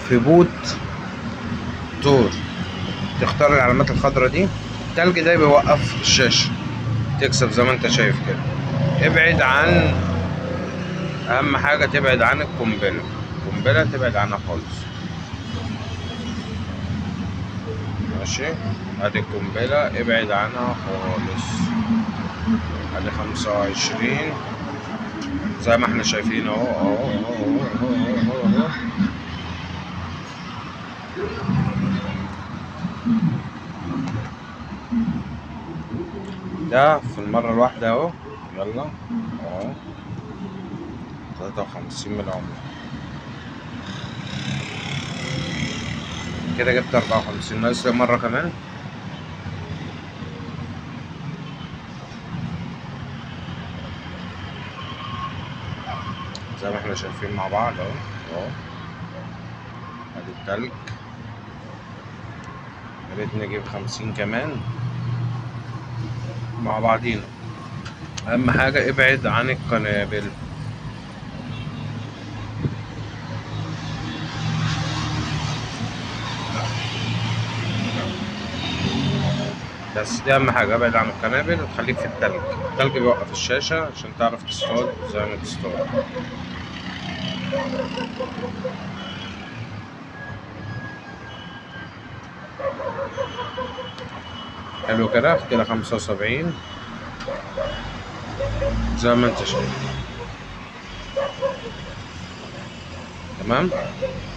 في بوت تور، تختار العلامات الخضراء دي. التلج ده بيوقف الشاشة، تكسب زي ما انت شايف كده. ابعد عن، اهم حاجة تبعد عن القنبلة، القنبلة تبعد عنها خالص. ماشي، ادي القنبلة ابعد عنها خالص. ادي 25 زي ما احنا شايفين اهو اهو اهو اهو اهو. ده في المرة الواحدة اهو. يلا اهو 53 من العمر كده، جبت 54. ناقص مرة كمان. زي ما احنا شايفين مع بعض اهو اهو. ادي التلج، يا ريت نجيب 50 كمان مع بعضينا. اهم حاجة ابعد عن القنابل. بس دي اهم حاجة، ابعد عن القنابل وخليك في التلج. التلج بيوقف الشاشة عشان تعرف تصطاد زي ما تصطاد. حلو كده، كده 75 زي ما انت شايف. تمام.